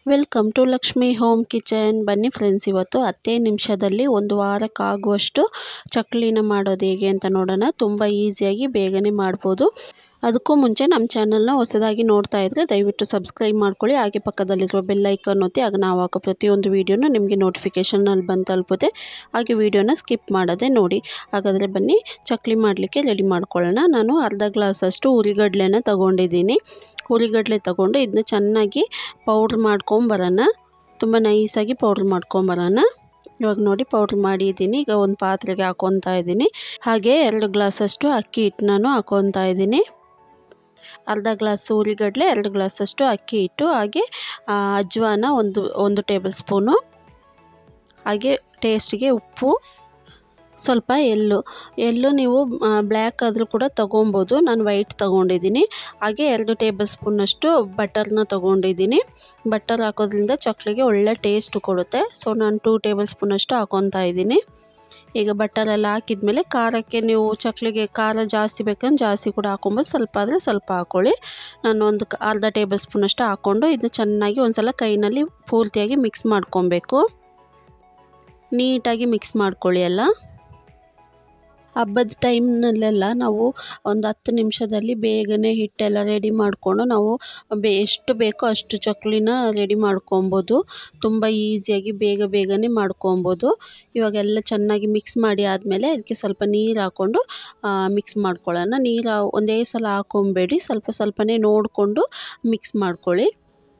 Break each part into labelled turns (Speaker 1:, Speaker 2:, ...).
Speaker 1: Welcome to Lakshmi home kitchen. ಬನ್ನಿ friends, ಇವತ್ತು 10 ನಿಮಿಷದಲ್ಲಿ ಒಂದು ವಾರಕ್ಕಾಗುವಷ್ಟು ಚಕ್ಕಲಿನ ಮಾಡೋದು ಹೇಗೆ ಅಂತ ನೋಡೋಣ. ತುಂಬ ಈಸಿಯಾಗಿ ಬೇಗನೆ ಮಾಡ್ಬೋದು. ಅದಕ್ಕೂ ಮುಂಚೆ ನಮ್ಮ ಚಾನಲ್ನ ಹೊಸದಾಗಿ ನೋಡ್ತಾ ಇದ್ದರೆ ದಯವಿಟ್ಟು ಸಬ್ಸ್ಕ್ರೈಬ್ ಮಾಡ್ಕೊಳ್ಳಿ. ಹಾಗೆ ಪಕ್ಕದಲ್ಲಿರುವ ಬೆಲ್ ಐಕಾನ್ ಒತ್ತಿ, ಆಗ ನಾವು ಹಾಕೋ ಪ್ರತಿಯೊಂದು ವೀಡಿಯೋನ ನಿಮಗೆ ನೋಟಿಫಿಕೇಷನಲ್ಲಿ ಬಂದು ತಲುಪುತ್ತೆ. ಹಾಗೆ ವೀಡಿಯೋನ ಸ್ಕಿಪ್ ಮಾಡದೆ ನೋಡಿ. ಹಾಗಾದರೆ ಬನ್ನಿ ಚಕ್ಕಲಿ ಮಾಡಲಿಕ್ಕೆ ರೆಡಿ ಮಾಡ್ಕೊಳ್ಳೋಣ. ನಾನು ಅರ್ಧ ಗ್ಲಾಸಷ್ಟು ಹುರಿಗಡಲೆನ ತೊಗೊಂಡಿದ್ದೀನಿ. ಹುರಿಗಡಲೆ ತೊಗೊಂಡು ಇದನ್ನ ಚೆನ್ನಾಗಿ ಪೌಡ್ರ್ ಮಾಡ್ಕೊಂಬರೋಣ. ತುಂಬ ನೈಸಾಗಿ ಪೌಡ್ರ್ ಮಾಡ್ಕೊಂಬರೋಣ. ಇವಾಗ ನೋಡಿ ಪೌಡ್ರ್ ಮಾಡಿದ್ದೀನಿ. ಈಗ ಒಂದು ಪಾತ್ರೆಗೆ ಹಾಕ್ಕೊತಾ ಇದ್ದೀನಿ. ಹಾಗೆ 2 ಗ್ಲಾಸಷ್ಟು ಅಕ್ಕಿ ಹಿಟ್ಟನ್ನು ಹಾಕ್ಕೊತಾ ಇದ್ದೀನಿ. ಅರ್ಧ ಗ್ಲಾಸ್ ಹುರಿಗಡಲೆ, 2 ಗ್ಲಾಸಷ್ಟು ಅಕ್ಕಿ ಹಿಟ್ಟು, ಹಾಗೆ ಅಜ್ವಾನ ಒಂದು ಟೇಬಲ್ ಸ್ಪೂನು, ಹಾಗೆ ಟೇಸ್ಟಿಗೆ ಉಪ್ಪು, ಸ್ವಲ್ಪ ಎಳ್ಳು ನೀವು ಬ್ಲ್ಯಾಕ್ ಆದರೂ ಕೂಡ ತೊಗೊಬೋದು. ನಾನು ವೈಟ್ ತೊಗೊಂಡಿದ್ದೀನಿ. ಹಾಗೆ 2 ಟೇಬಲ್ ಸ್ಪೂನಷ್ಟು ಬಟರ್ನ ತೊಗೊಂಡಿದ್ದೀನಿ. ಬಟರ್ ಹಾಕೋದ್ರಿಂದ ಚಕ್ಕಲಿಗೆ ಒಳ್ಳೆ ಟೇಸ್ಟ್ ಕೊಡುತ್ತೆ. ಸೊ ನಾನು 2 ಟೇಬಲ್ ಸ್ಪೂನಷ್ಟು ಹಾಕ್ಕೊತಾ ಇದ್ದೀನಿ. ಈಗ ಬಟರೆಲ್ಲ ಹಾಕಿದ್ಮೇಲೆ ಖಾರಕ್ಕೆ ನೀವು ಚಕ್ಕಲಿಗೆ ಖಾರ ಜಾಸ್ತಿ ಬೇಕಂದ್ರೆ ಜಾಸ್ತಿ ಕೂಡ ಹಾಕೊಬೋದು, ಸ್ವಲ್ಪ ಆದರೆ ಸ್ವಲ್ಪ ಹಾಕ್ಕೊಳ್ಳಿ. ನಾನು ಒಂದು ಅರ್ಧ ಟೇಬಲ್ ಸ್ಪೂನಷ್ಟು ಹಾಕ್ಕೊಂಡು ಇದನ್ನ ಚೆನ್ನಾಗಿ ಒಂದು ಸಲ ಕೈನಲ್ಲಿ ಪೂರ್ತಿಯಾಗಿ ಮಿಕ್ಸ್ ಮಾಡ್ಕೊಬೇಕು. ನೀಟಾಗಿ ಮಿಕ್ಸ್ ಮಾಡ್ಕೊಳ್ಳಿ ಎಲ್ಲ. ಹಬ್ಬದ ಟೈಮ್ನಲ್ಲೆಲ್ಲ ನಾವು ಒಂದು 10 ನಿಮಿಷದಲ್ಲಿ ಬೇಗನೆ ಹಿಟ್ಟೆಲ್ಲ ರೆಡಿ ಮಾಡಿಕೊಂಡು ನಾವು ಎಷ್ಟು ಬೇಕೋ ಅಷ್ಟು ಚಕ್ಕಲಿನ ರೆಡಿ ಮಾಡ್ಕೊಬೋದು. ತುಂಬ ಈಸಿಯಾಗಿ ಬೇಗನೆ ಮಾಡ್ಕೊಬೋದು. ಇವಾಗೆಲ್ಲ ಚೆನ್ನಾಗಿ ಮಿಕ್ಸ್ ಮಾಡಿ ಆದಮೇಲೆ ಅದಕ್ಕೆ ಸ್ವಲ್ಪ ನೀರು ಹಾಕ್ಕೊಂಡು ಮಿಕ್ಸ್ ಮಾಡ್ಕೊಳ್ಳೋಣ. ನೀರು ಒಂದೇ ಸಲ ಹಾಕ್ಕೊಬೇಡಿ, ಸ್ವಲ್ಪನೇ ನೋಡಿಕೊಂಡು ಮಿಕ್ಸ್ ಮಾಡ್ಕೊಳ್ಳಿ.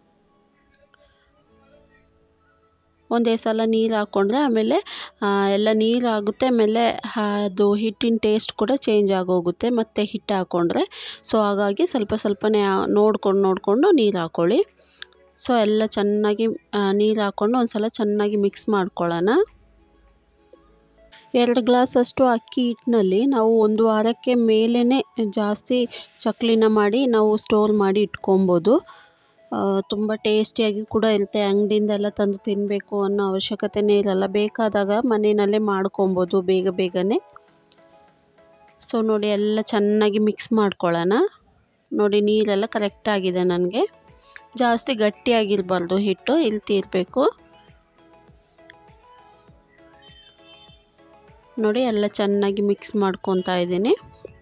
Speaker 1: ಒಂದೇ ಸಲ ನೀರು ಹಾಕ್ಕೊಂಡ್ರೆ ಆಮೇಲೆ ಎಲ್ಲ ನೀರು ಆಗುತ್ತೆ, ಆಮೇಲೆ ಅದು ಹಿಟ್ಟಿನ ಟೇಸ್ಟ್ ಕೂಡ ಚೇಂಜ್ ಆಗೋಗುತ್ತೆ ಮತ್ತು ಹಿಟ್ಟು ಹಾಕ್ಕೊಂಡ್ರೆ. ಸೊ ಹಾಗಾಗಿ ಸ್ವಲ್ಪನೇ ನೋಡಿಕೊಂಡು ನೀರು ಹಾಕ್ಕೊಳ್ಳಿ. ಸೊ ಎಲ್ಲ ಚೆನ್ನಾಗಿ ನೀರು ಹಾಕ್ಕೊಂಡು ಒಂದು ಸಲ ಚೆನ್ನಾಗಿ ಮಿಕ್ಸ್ ಮಾಡ್ಕೊಳ್ಳೋಣ. 2 ಗ್ಲಾಸಷ್ಟು ಅಕ್ಕಿ ಹಿಟ್ಟಿನಲ್ಲಿ ನಾವು ಒಂದು ವಾರಕ್ಕೆ ಮೇಲೇ ಜಾಸ್ತಿ ಚಕ್ಕಲಿನ ಮಾಡಿ ನಾವು ಸ್ಟೋರ್ ಮಾಡಿ ಇಟ್ಕೊಬೋದು. ತುಂಬ ಟೇಸ್ಟಿಯಾಗಿ ಕೂಡ ಇರುತ್ತೆ. ಅಂಗಡಿಯಿಂದೆಲ್ಲ ತಂದು ತಿನ್ನಬೇಕು ಅನ್ನೋ ಅವಶ್ಯಕತೆಯೇ ಇರಲ್ಲ. ಬೇಕಾದಾಗ ಮನೆಯಲ್ಲೇ ಮಾಡ್ಕೊಬೋದು ಬೇಗನೆ. ಸೊ ನೋಡಿ ಎಲ್ಲ ಚೆನ್ನಾಗಿ ಮಿಕ್ಸ್ ಮಾಡ್ಕೊಳ್ಳೋಣ. ನೋಡಿ ನೀರೆಲ್ಲ ಕರೆಕ್ಟಾಗಿದೆ. ನನಗೆ ಜಾಸ್ತಿ ಗಟ್ಟಿಯಾಗಿರಬಾರ್ದು, ಹಿಟ್ಟು ಇರಬೇಕು. ನೋಡಿ ಎಲ್ಲ ಚೆನ್ನಾಗಿ ಮಿಕ್ಸ್ ಮಾಡ್ಕೊತಾ ಇದ್ದೀನಿ.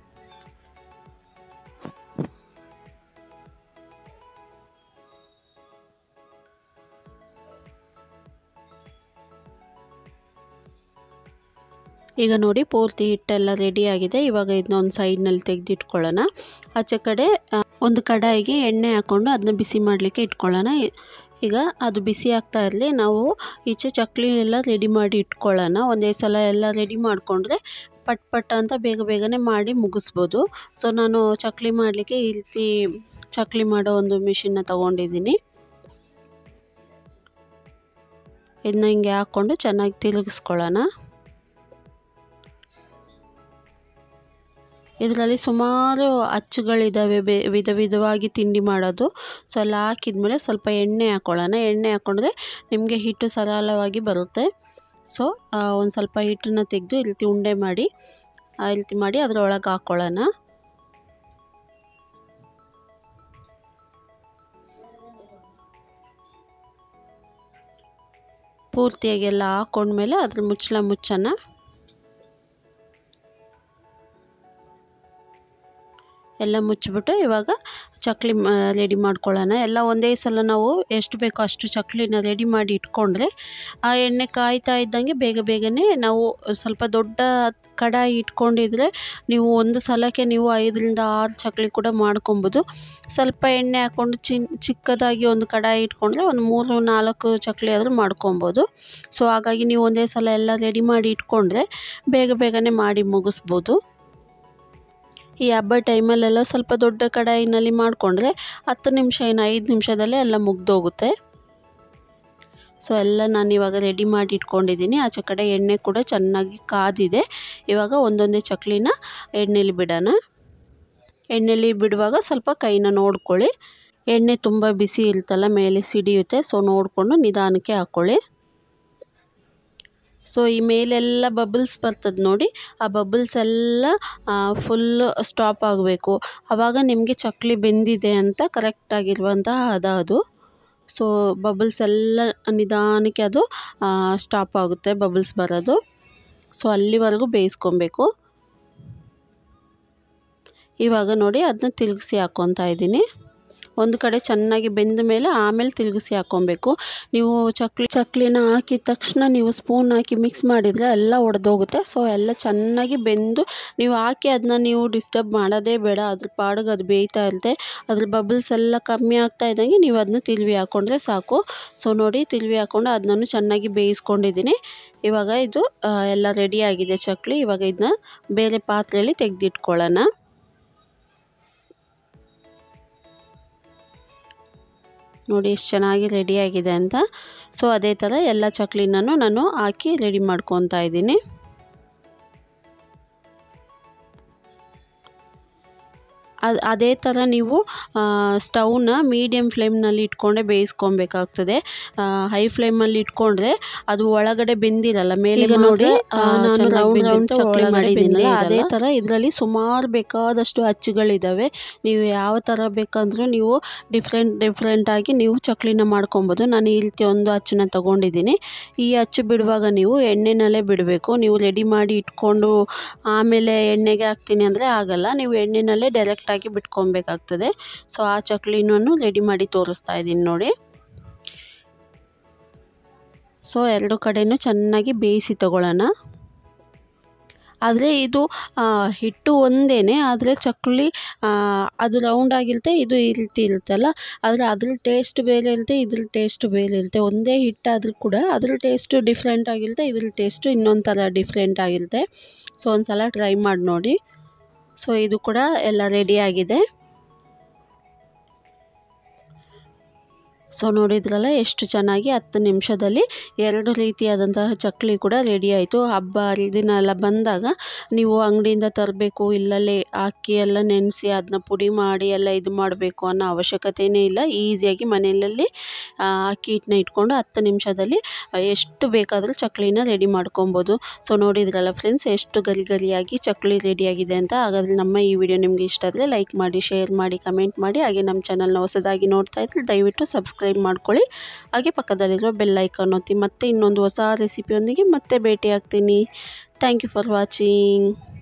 Speaker 1: ಈಗ ನೋಡಿ ಪೂರ್ತಿ ಹಿಟ್ಟೆಲ್ಲ ರೆಡಿಯಾಗಿದೆ. ಇವಾಗ ಇದನ್ನ ಒಂದು ಸೈಡ್ನಲ್ಲಿ ತೆಗೆದಿಟ್ಕೊಳ್ಳೋಣ. ಆಚೆ ಕಡೆ ಒಂದು ಕಡಾಯಿಗೆ ಎಣ್ಣೆ ಹಾಕ್ಕೊಂಡು ಅದನ್ನ ಬಿಸಿ ಮಾಡಲಿಕ್ಕೆ ಇಟ್ಕೊಳ್ಳೋಣ. ಈಗ ಅದು ಬಿಸಿ ಆಗ್ತಾ ಇರಲಿ, ನಾವು ಈಚೆ ಚಕ್ಕಲಿ ಎಲ್ಲ ರೆಡಿ ಮಾಡಿ ಇಟ್ಕೊಳ್ಳೋಣ. ಒಂದೇ ಸಲ ಎಲ್ಲ ರೆಡಿ ಮಾಡಿಕೊಂಡ್ರೆ ಪಟ್ ಅಂತ ಬೇಗನೆ ಮಾಡಿ ಮುಗಿಸ್ಬೋದು. ಸೊ ನಾನು ಚಕ್ಕಲಿ ಮಾಡಲಿಕ್ಕೆ ಈ ರೀತಿ ಚಕ್ಕಲಿ ಮಾಡೋ ಒಂದು ಮಿಷಿನ್ನ ತೊಗೊಂಡಿದ್ದೀನಿ. ಇದನ್ನ ಹಿಂಗೆ ಹಾಕ್ಕೊಂಡು ಚೆನ್ನಾಗಿ ತಿರುಗಿಸ್ಕೊಳ್ಳೋಣ. ಇದರಲ್ಲಿ ಸುಮಾರು ಅಚ್ಚುಗಳಿದ್ದಾವೆ, ವಿಧವಾಗಿ ತಿಂಡಿ ಮಾಡೋದು. ಸೊ ಎಲ್ಲ ಹಾಕಿದ್ಮೇಲೆ ಸ್ವಲ್ಪ ಎಣ್ಣೆ ಹಾಕ್ಕೊಳ್ಳೋಣ. ಎಣ್ಣೆ ಹಾಕ್ಕೊಂಡ್ರೆ ನಿಮಗೆ ಹಿಟ್ಟು ಸರಳವಾಗಿ ಬರುತ್ತೆ. ಸೊ ಒಂದು ಸ್ವಲ್ಪ ಹಿಟ್ಟನ್ನು ತೆಗೆದು ಈ ರೀತಿ ಉಂಡೆ ಮಾಡಿ ಅದರೊಳಗೆ ಹಾಕ್ಕೊಳ್ಳೋಣ. ಪೂರ್ತಿಯಾಗಿ ಎಲ್ಲ ಹಾಕ್ಕೊಂಡ್ಮೇಲೆ ಅದ್ರ ಮುಚ್ಚೋಣ. ಎಲ್ಲ ಮುಚ್ಚಿಬಿಟ್ಟು ಇವಾಗ ಚಕ್ಕಲಿ ರೆಡಿ ಮಾಡ್ಕೊಳ್ಳೋಣ. ಎಲ್ಲ ಒಂದೇ ಸಲ ನಾವು ಎಷ್ಟು ಬೇಕೋ ಅಷ್ಟು ಚಕ್ಕಲಿನ ರೆಡಿ ಮಾಡಿ ಇಟ್ಕೊಂಡ್ರೆ ಆ ಎಣ್ಣೆ ಕಾಯ್ತಾ ಇದ್ದಂಗೆ ಬೇಗನೆ ನಾವು ಸ್ವಲ್ಪ ದೊಡ್ಡ ಕಡಾಯಿ ಇಟ್ಕೊಂಡಿದ್ರೆ ನೀವು ಒಂದು ಸಲಕ್ಕೆ ನೀವು 5ರಿಂದ 6 ಚಕ್ಕಲಿ ಕೂಡ ಮಾಡ್ಕೊಬೋದು. ಸ್ವಲ್ಪ ಎಣ್ಣೆ ಹಾಕ್ಕೊಂಡು ಚಿಕ್ಕದಾಗಿ ಒಂದು ಕಡಾಯಿ ಇಟ್ಕೊಂಡ್ರೆ ಒಂದು 3-4 ಚಕ್ಕಲಿ ಆದರೂ ಮಾಡ್ಕೊಬೋದು. ಸೊ ಹಾಗಾಗಿ ನೀವು ಒಂದೇ ಸಲ ಎಲ್ಲ ರೆಡಿ ಮಾಡಿ ಇಟ್ಕೊಂಡ್ರೆ ಬೇಗನೆ ಮಾಡಿ ಮುಗಿಸ್ಬೋದು. ಈ ಹಬ್ಬ ಟೈಮಲ್ಲೆಲ್ಲ ಸ್ವಲ್ಪ ದೊಡ್ಡ ಕಡಾಯಿನಲ್ಲಿ ಮಾಡಿಕೊಂಡ್ರೆ 10 ನಿಮಿಷ 5 ನಿಮಿಷದಲ್ಲೇ ಎಲ್ಲ ಮುಗ್ದೋಗುತ್ತೆ. ಸೊ ಎಲ್ಲ ನಾನು ಇವಾಗ ರೆಡಿ ಮಾಡಿ ಇಟ್ಕೊಂಡಿದ್ದೀನಿ. ಆಚೆ ಕಡೆ ಎಣ್ಣೆ ಕೂಡ ಚೆನ್ನಾಗಿ ಕಾದಿದೆ. ಇವಾಗ ಒಂದೊಂದೇ ಚಕ್ಕಲಿನ ಎಣ್ಣೆಲಿ ಬಿಡೋಣ. ಎಣ್ಣೆಲಿ ಬಿಡುವಾಗ ಸ್ವಲ್ಪ ಕೈನ ನೋಡ್ಕೊಳ್ಳಿ. ಎಣ್ಣೆ ತುಂಬ ಬಿಸಿ ಇರುತ್ತಲ್ಲ, ಮೇಲೆ ಸಿಡಿಯುತ್ತೆ. ಸೊ ನೋಡಿಕೊಂಡು ನಿಧಾನಕ್ಕೆ ಹಾಕ್ಕೊಳ್ಳಿ. ಸೊ ಈ ಮೇಲೆಲ್ಲ ಬಬಲ್ಸ್ ಬರ್ತದೆ ನೋಡಿ, ಆ ಬಬಲ್ಸ್ ಎಲ್ಲ ಫುಲ್ಲು ಸ್ಟಾಪ್ ಆಗಬೇಕು. ಆವಾಗ ನಿಮಗೆ ಚಕ್ಕಲಿ ಬೆಂದಿದೆ ಅಂತ ಕರೆಕ್ಟಾಗಿರುವಂತಹ ಅದು. ಸೊ ಬಬಲ್ಸ್ ಎಲ್ಲ ನಿಧಾನಕ್ಕೆ ಅದು ಸ್ಟಾಪ್ ಆಗುತ್ತೆ ಬಬಲ್ಸ್ ಬರೋದು. ಸೊ ಅಲ್ಲಿವರೆಗೂ ಬೇಯಿಸ್ಕೊಬೇಕು. ಇವಾಗ ನೋಡಿ ಅದನ್ನ ತಿರುಗಿಸಿ ಹಾಕ್ಕೊತಾ ಇದ್ದೀನಿ. ಒಂದು ಕಡೆ ಚೆನ್ನಾಗಿ ಬೆಂದ ಮೇಲೆ ಆಮೇಲೆ ತಿರುಗಿಸಿ ಹಾಕ್ಕೊಬೇಕು. ನೀವು ಚಕ್ಲಿನ ಹಾಕಿದ ತಕ್ಷಣ ನೀವು ಸ್ಪೂನ್ ಹಾಕಿ ಮಿಕ್ಸ್ ಮಾಡಿದರೆ ಎಲ್ಲ ಒಡೆದೋಗುತ್ತೆ. ಸೊ ಎಲ್ಲ ಚೆನ್ನಾಗಿ ಬೆಂದು ನೀವು ಹಾಕಿ ಅದನ್ನ ನೀವು ಡಿಸ್ಟರ್ಬ್ ಮಾಡೋದೇ ಬೇಡ. ಅದ್ರ ಪಾಡಿಗೆ ಅದು ಬೇಯ್ತಾ ಇರುತ್ತೆ. ಅದ್ರ ಬಬಲ್ಸ್ ಎಲ್ಲ ಕಮ್ಮಿ ಆಗ್ತಾ ಇದ್ದಂಗೆ ನೀವು ಅದನ್ನ ತಿರುವಿ ಹಾಕ್ಕೊಂಡ್ರೆ ಸಾಕು. ಸೊ ನೋಡಿ ತಿರುವಿ ಹಾಕ್ಕೊಂಡು ಅದನ್ನು ಚೆನ್ನಾಗಿ ಬೇಯಿಸ್ಕೊಂಡಿದ್ದೀನಿ. ಇವಾಗ ಇದು ಎಲ್ಲ ರೆಡಿಯಾಗಿದೆ ಚಕ್ಲಿ. ಇವಾಗ ಇದನ್ನ ಬೇರೆ ಪಾತ್ರೆಯಲ್ಲಿ ತೆಗೆದಿಟ್ಕೊಳ್ಳೋಣ. ನೋಡಿ ಎಷ್ಟು ಚೆನ್ನಾಗಿ ರೆಡಿಯಾಗಿದೆ ಅಂತ. ಸೊ ಅದೇ ಥರ ಎಲ್ಲ ಚಕ್ಲಿನೂ ನಾನು ಹಾಕಿ ರೆಡಿ ಮಾಡ್ಕೊತಾ ಇದ್ದೀನಿ. ಅದೇ ಥರ ನೀವು ಸ್ಟವ್ನ ಮೀಡಿಯಮ್ ಫ್ಲೇಮ್ನಲ್ಲಿ ಇಟ್ಕೊಂಡೆ ಬೇಯಿಸ್ಕೊಬೇಕಾಗ್ತದೆ. ಹೈ ಫ್ಲೇಮಲ್ಲಿ ಇಟ್ಕೊಂಡ್ರೆ ಅದು ಒಳಗಡೆ ಬೆಂದಿರಲ್ಲ. ಮೇಲೆ ನೋಡಿ ನಾನು ರೌಂಡ್ ಚಕ್ಲಿ ಮಾಡಿದ್ದೀನಲ್ಲ ಅದೇ ಥರ ಇದರಲ್ಲಿ ಸುಮಾರು ಬೇಕಾದಷ್ಟು ಅಚ್ಚುಗಳಿದ್ದಾವೆ. ನೀವು ಯಾವ ಥರ ಬೇಕಂದ್ರೂ ನೀವು ಡಿಫ್ರೆಂಟಾಗಿ ನೀವು ಚಕ್ಲಿನ ಮಾಡ್ಕೊಬೋದು. ನಾನು ಈ ರೀತಿ ಒಂದು ಅಚ್ಚನ್ನ ತೊಗೊಂಡಿದ್ದೀನಿ. ಈ ಅಚ್ಚು ಬಿಡುವಾಗ ನೀವು ಎಣ್ಣೆನಲ್ಲೇ ಬಿಡಬೇಕು. ನೀವು ರೆಡಿ ಮಾಡಿ ಇಟ್ಕೊಂಡು ಆಮೇಲೆ ಎಣ್ಣೆಗೆ ಹಾಕ್ತೀನಿ ಅಂದರೆ ಆಗಲ್ಲ. ನೀವು ಎಣ್ಣೆನಲ್ಲೇ ಡೈರೆಕ್ಟಾಗಿ ಬಿಟ್ಕೊಬೇಕಾಗ್ತದೆ. ಸೊ ಆ ಚಕ್ಲಿನೂ ರೆಡಿ ಮಾಡಿ ತೋರಿಸ್ತಾ ಇದ್ದೀನಿ ನೋಡಿ. ಸೊ ಎರಡು ಕಡೆನೂ ಚೆನ್ನಾಗಿ ಬೇಯಿಸಿ ತಗೊಳ್ಳೋಣ. ಆದರೆ ಇದು ಹಿಟ್ಟು ಒಂದೇ, ಆದರೆ ಚಕ್ಲಿ ಅದು ರೌಂಡ್ ಆಗಿರುತ್ತೆ, ಇದು ಈ ರೀತಿ ಇರುತ್ತಲ್ಲ. ಆದರೆ ಅದ್ರ ಟೇಸ್ಟ್ ಬೇರೆ ಇರುತ್ತೆ, ಇದ್ರ ಟೇಸ್ಟ್ ಬೇರೆ ಇರುತ್ತೆ. ಒಂದೇ ಹಿಟ್ಟಾದರೂ ಕೂಡ ಅದ್ರ ಟೇಸ್ಟು ಡಿಫ್ರೆಂಟ್ ಆಗಿರುತ್ತೆ, ಇದ್ರ ಟೇಸ್ಟು ಇನ್ನೊಂದು ಥರ ಡಿಫ್ರೆಂಟ್ ಆಗಿರುತ್ತೆ. ಸೊ ಒಂದು ಸಲ ಟ್ರೈ ಮಾಡಿ ನೋಡಿ. ಸೊ ಇದು ಕೂಡ ಎಲ್ಲ ರೆಡಿಯಾಗಿದೆ. ಸೊ ನೋಡಿದ್ರಲ್ಲ ಎಷ್ಟು ಚೆನ್ನಾಗಿ 10 ನಿಮಿಷದಲ್ಲಿ 2 ರೀತಿಯಾದಂತಹ ಚಕ್ಲಿ ಕೂಡ ರೆಡಿ ಆಯಿತು. ಹಬ್ಬ ಹರಿದಿನ ಬಂದಾಗ ನೀವು ಅಂಗಡಿಯಿಂದ ತರಬೇಕು, ಇಲ್ಲಲ್ಲೇ ಅಕ್ಕಿ ಎಲ್ಲ ನೆನೆಸಿ ಅದನ್ನ ಪುಡಿ ಮಾಡಿ ಎಲ್ಲ ಇದು ಮಾಡಬೇಕು ಅನ್ನೋ ಅವಶ್ಯಕತೆಯೇ ಇಲ್ಲ. ಈಸಿಯಾಗಿ ಮನೆಯಲ್ಲಿ ಅಕ್ಕಿ ಹಿಟ್ಟನ್ನ ಇಟ್ಕೊಂಡು 10 ನಿಮಿಷದಲ್ಲಿ ಎಷ್ಟು ಬೇಕಾದರೂ ಚಕ್ಲಿನ ರೆಡಿ ಮಾಡ್ಕೊಬೋದು. ಸೊ ನೋಡಿದ್ರಲ್ಲ ಫ್ರೆಂಡ್ಸ್ ಎಷ್ಟು ಗರಿಯಾಗಿ ಚಕ್ಲಿ ರೆಡಿಯಾಗಿದೆ ಅಂತ. ಹಾಗಾದರೆ ನಮ್ಮ ಈ ವಿಡಿಯೋ ನಿಮಗೆ ಇಷ್ಟ ಆದರೆ ಲೈಕ್ ಮಾಡಿ, ಶೇರ್ ಮಾಡಿ, ಕಮೆಂಟ್ ಮಾಡಿ. ಹಾಗೆ ನಮ್ಮ ಚಾನಲ್ನ ಹೊಸದಾಗಿ ನೋಡ್ತಾ ಇದ್ದರೆ ದಯವಿಟ್ಟು ಸಬ್ಸ್ಕ್ರೈಬ್ ಮಾಡ್ಕೊಳ್ಳಿ. ಹಾಗೆ ಪಕ್ಕದಲ್ಲಿರೋ ಬೆಲ್ ಐಕಾನ್ ಒತ್ತಿ. ಮತ್ತೆ ಇನ್ನೊಂದು ಹೊಸ ರೆಸಿಪಿಯೊಂದಿಗೆ ಮತ್ತೆ ಭೇಟಿ ಆಗ್ತೀನಿ. Thank you for watching.